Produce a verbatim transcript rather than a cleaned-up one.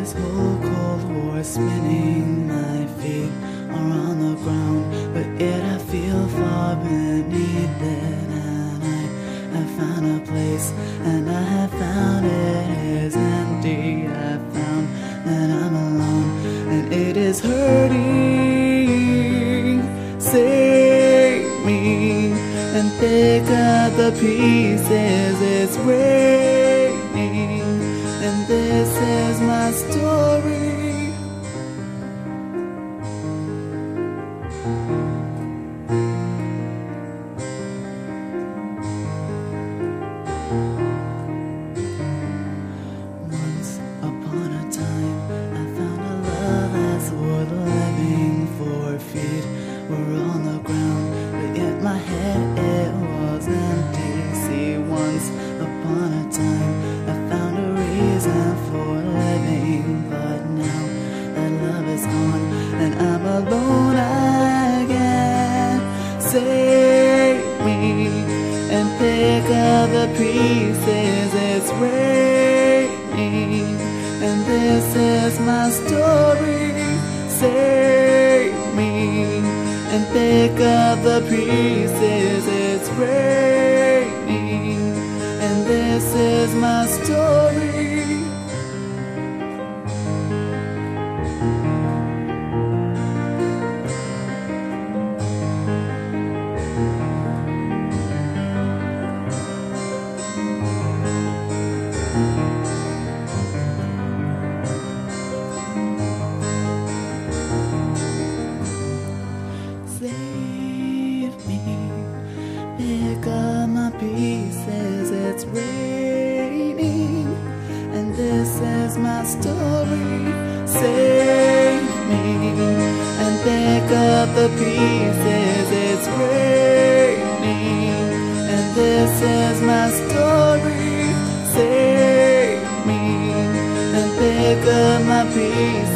this whole cold war spinning. My feet are on the ground, but yet I feel far beneath it. And I have found a place, and I have found it is empty. I found that I'm alone, and it is hurting. Save me and pick up the pieces. It's raining, and this is my story. Once upon a time, I found a love that's worth living. Four feet were on the ground, but yet my head, it was empty. See, once upon a time, I found a reason for living, but now that love is gone, and I'm alone again. Save me and pick up the pieces. It's raining, and this is my story. Save me and pick up the pieces. It's raining, and this is my story. Save me, pick up my pieces. It's raining, and this is my story. Save me and pick up the pieces. It's raining, and this is my story. Save me and pick up my pieces.